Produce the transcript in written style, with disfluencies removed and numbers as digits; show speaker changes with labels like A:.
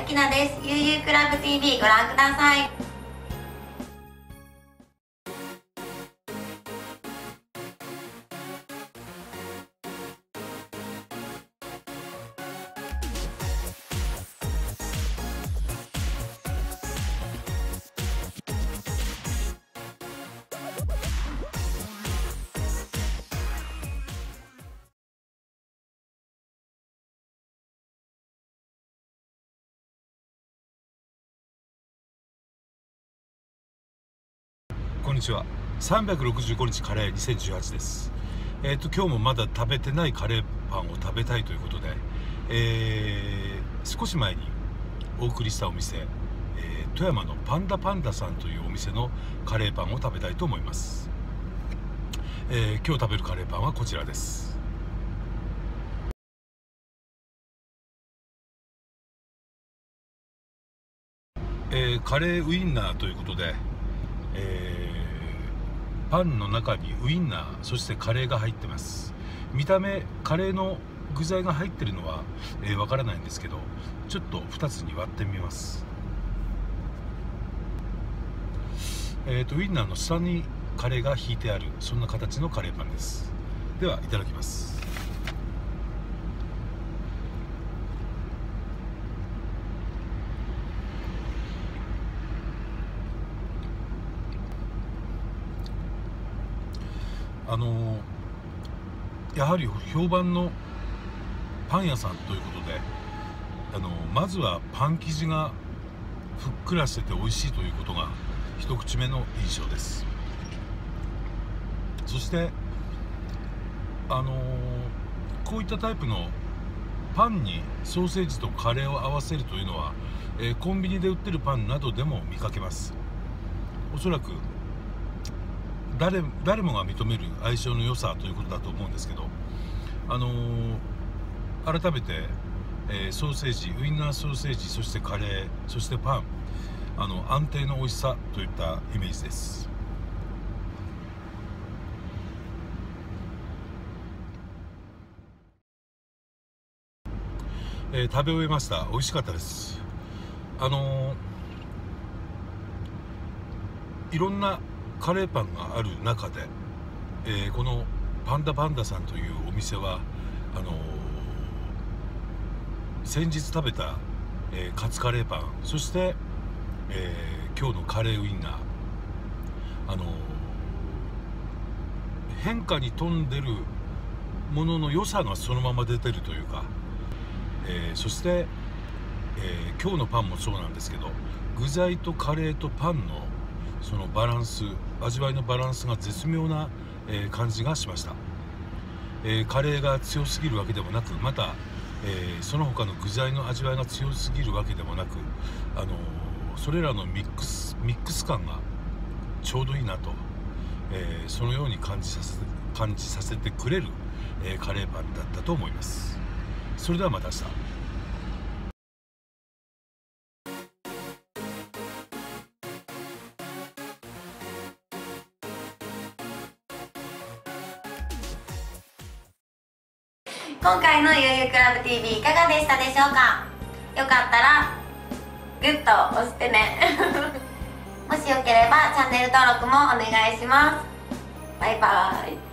A: きなです。ゆうゆうクラブ TV ご覧ください。
B: こんにちは。365日カレー2018です。今日もまだ食べてないカレーパンを食べたいということで、少し前にお送りしたお店、富山のパンダパンダさんというお店のカレーパンを食べたいと思います。今日食べるカレーパンはこちらです。カレーウインナーということで、パンの中にウインナー、そしてカレーが入ってます。見た目カレーの具材が入ってるのはわからないんですけど、ちょっと2つに割ってみます。ウインナーの下にカレーが引いてある、そんな形のカレーパンです。ではいただきます。やはり評判のパン屋さんということで、まずはパン生地がふっくらしてて美味しいということが一口目の印象です。そしてこういったタイプのパンにソーセージとカレーを合わせるというのは、コンビニで売ってるパンなどでも見かけます。おそらく誰もが認める相性の良さということだと思うんですけど、改めて、ソーセージ、ウインナーソーセージ、そしてカレー、そしてパン、安定の美味しさといったイメージです。食べ終えました。美味しかったです。いろんなカレーパンがある中で、このパンダパンダさんというお店は先日食べた、カツカレーパン、そして、今日のカレーウインナー、変化に富んでるものの良さがそのまま出てるというか、そして、今日のパンもそうなんですけど、具材とカレーとパンのそのバランス、味わいのバランスが絶妙な、感じがしました。カレーが強すぎるわけでもなく、また、その他の具材の味わいが強すぎるわけでもなく、それらのミックス感がちょうどいいなと、そのように感じさせてくれる、カレーパンだったと思います。それではまた明日。
A: 今回のゆうゆうクラブ TV いかがでしたでしょうか。よかったらグッドを押してねもしよければチャンネル登録もお願いします。バイバーイ。